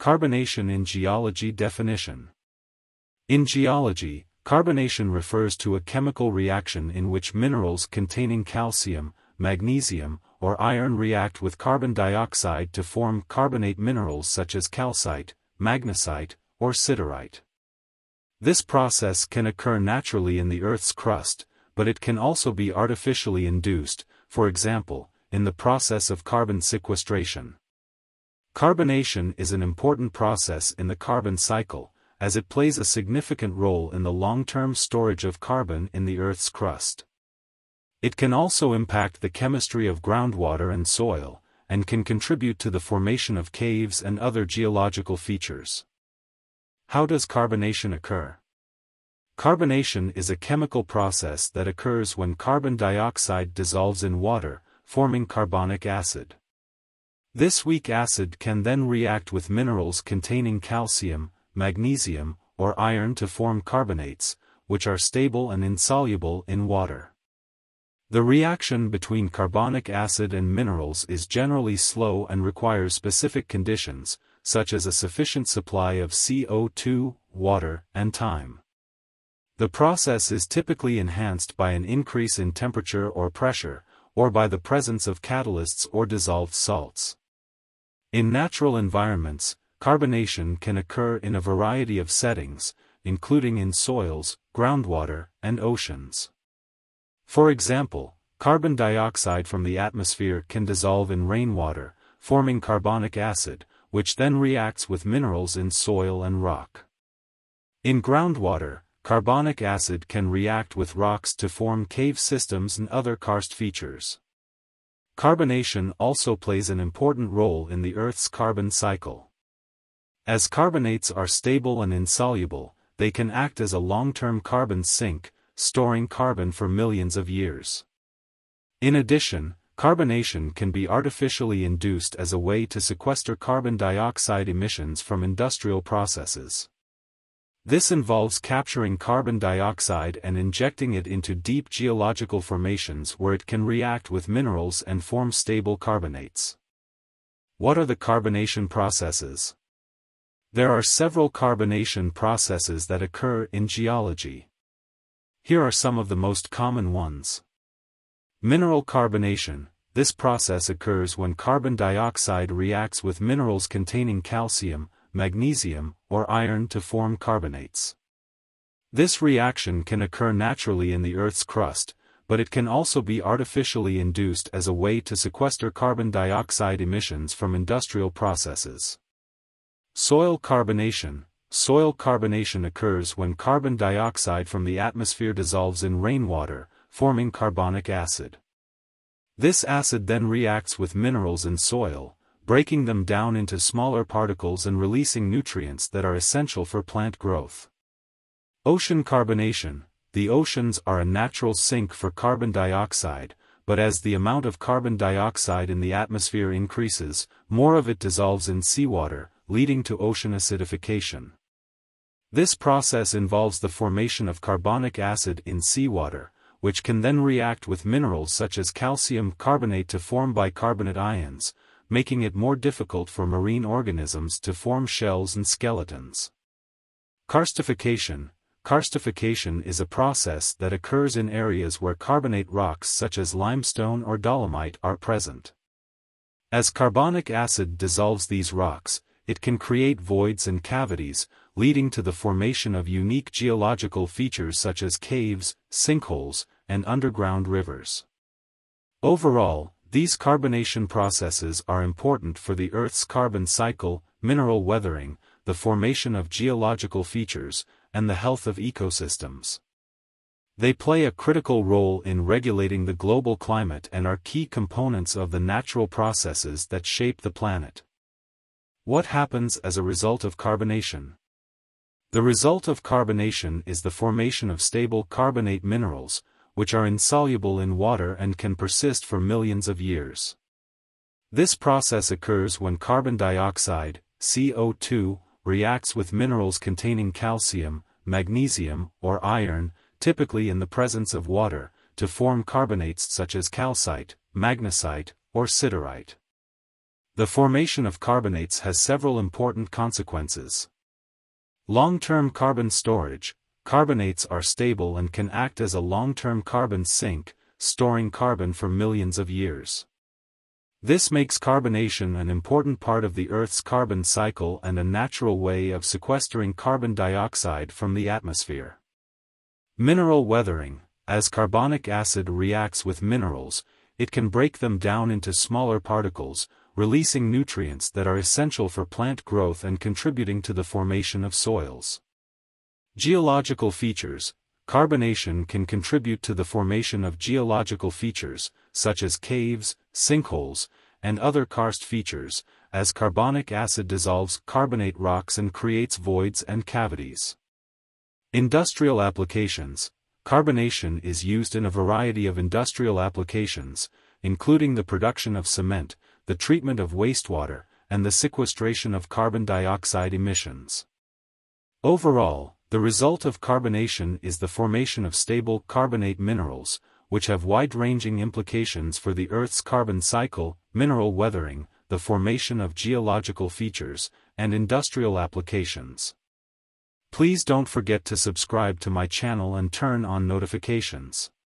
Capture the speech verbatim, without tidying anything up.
Carbonation in geology definition. In geology, carbonation refers to a chemical reaction in which minerals containing calcium, magnesium, or iron react with carbon dioxide to form carbonate minerals such as calcite, magnesite, or siderite. This process can occur naturally in the Earth's crust, but it can also be artificially induced, for example, in the process of carbon sequestration. Carbonation is an important process in the carbon cycle, as it plays a significant role in the long-term storage of carbon in the Earth's crust. It can also impact the chemistry of groundwater and soil, and can contribute to the formation of caves and other geological features. How does carbonation occur? Carbonation is a chemical process that occurs when carbon dioxide dissolves in water, forming carbonic acid. This weak acid can then react with minerals containing calcium, magnesium, or iron to form carbonates, which are stable and insoluble in water. The reaction between carbonic acid and minerals is generally slow and requires specific conditions, such as a sufficient supply of C O two, water, and time. The process is typically enhanced by an increase in temperature or pressure, or by the presence of catalysts or dissolved salts. In natural environments, carbonation can occur in a variety of settings, including in soils, groundwater, and oceans. For example, carbon dioxide from the atmosphere can dissolve in rainwater, forming carbonic acid, which then reacts with minerals in soil and rock. In groundwater, carbonic acid can react with rocks to form cave systems and other karst features. Carbonation also plays an important role in the Earth's carbon cycle. As carbonates are stable and insoluble, they can act as a long-term carbon sink, storing carbon for millions of years. In addition, carbonation can be artificially induced as a way to sequester carbon dioxide emissions from industrial processes. This involves capturing carbon dioxide and injecting it into deep geological formations where it can react with minerals and form stable carbonates. What are the carbonation processes? There are several carbonation processes that occur in geology. Here are some of the most common ones. Mineral carbonation. This process occurs when carbon dioxide reacts with minerals containing calcium, magnesium, or iron to form carbonates. This reaction can occur naturally in the Earth's crust, but it can also be artificially induced as a way to sequester carbon dioxide emissions from industrial processes. Soil carbonation. Soil carbonation occurs when carbon dioxide from the atmosphere dissolves in rainwater, forming carbonic acid. This acid then reacts with minerals in soil, breaking them down into smaller particles and releasing nutrients that are essential for plant growth. Ocean carbonation. The oceans are a natural sink for carbon dioxide, but as the amount of carbon dioxide in the atmosphere increases, more of it dissolves in seawater, leading to ocean acidification. This process involves the formation of carbonic acid in seawater, which can then react with minerals such as calcium carbonate to form bicarbonate ions, making it more difficult for marine organisms to form shells and skeletons. Karstification. Karstification is a process that occurs in areas where carbonate rocks such as limestone or dolomite are present. As carbonic acid dissolves these rocks, it can create voids and cavities, leading to the formation of unique geological features such as caves, sinkholes, and underground rivers. Overall, these carbonation processes are important for the Earth's carbon cycle, mineral weathering, the formation of geological features, and the health of ecosystems. They play a critical role in regulating the global climate and are key components of the natural processes that shape the planet. What happens as a result of carbonation? The result of carbonation is the formation of stable carbonate minerals, which are insoluble in water and can persist for millions of years. This process occurs when carbon dioxide, C O two, reacts with minerals containing calcium, magnesium, or iron, typically in the presence of water, to form carbonates such as calcite, magnesite, or siderite. The formation of carbonates has several important consequences. Long-term carbon storage. Carbonates are stable and can act as a long-term carbon sink, storing carbon for millions of years. This makes carbonation an important part of the Earth's carbon cycle and a natural way of sequestering carbon dioxide from the atmosphere. Mineral weathering. As carbonic acid reacts with minerals, it can break them down into smaller particles, releasing nutrients that are essential for plant growth and contributing to the formation of soils. Geological features. Carbonation can contribute to the formation of geological features, such as caves, sinkholes, and other karst features, as carbonic acid dissolves carbonate rocks and creates voids and cavities. Industrial applications. Carbonation is used in a variety of industrial applications, including the production of cement, the treatment of wastewater, and the sequestration of carbon dioxide emissions. Overall, the result of carbonation is the formation of stable carbonate minerals, which have wide-ranging implications for the Earth's carbon cycle, mineral weathering, the formation of geological features, and industrial applications. Please don't forget to subscribe to my channel and turn on notifications.